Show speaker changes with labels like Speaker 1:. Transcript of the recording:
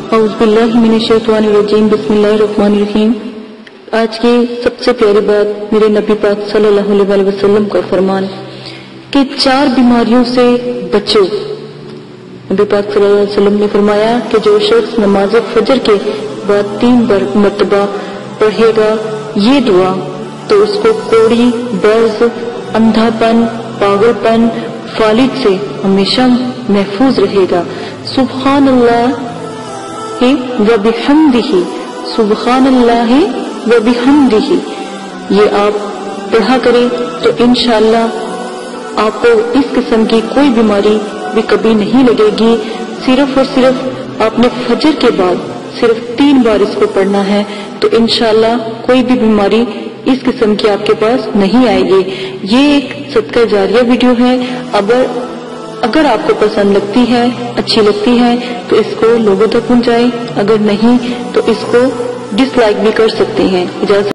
Speaker 1: औज़ुबिल्लाहि मिनश्शैतानिर्रजीम बिस्मिल्लाहिर्रहमानिर्रहीम। आज की सबसे प्यारी बात मेरे नबी पाक सल्लल्लाहु अलैहि वसल्लम का फरमान कि 4 बीमारियों से बचो। नबी पाक सल्लल्लाहु अलैहि वसल्लम ने फरमाया कि जो शख्स नमाज फजर के बाद 3 मरतबा पढ़ेगा ये दुआ तो उसको कोड़ी, बर्ज, अंधापन, पागलपन, फालिज से हमेशा महफूज रहेगा। सुब्हानल्लाह व बिहम्दिही, सुब्हानल्लाह व बिहम्दिही, ये आप पढ़ा करें तो इंशाअल्लाह आपको इस किस्म की कोई बीमारी भी कभी नहीं लगेगी। सिर्फ और सिर्फ आपने फजर के बाद सिर्फ 3 बार इसको पढ़ना है तो इंशाअल्लाह कोई भी बीमारी इस किस्म की आपके पास नहीं आएगी। ये एक सदका जारिया वीडियो है। अगर आपको पसंद लगती है, अच्छी लगती है तो इसको लोगों तक पहुंचाएं, अगर नहीं तो इसको डिसलाइक भी कर सकते हैं। इजाज़त।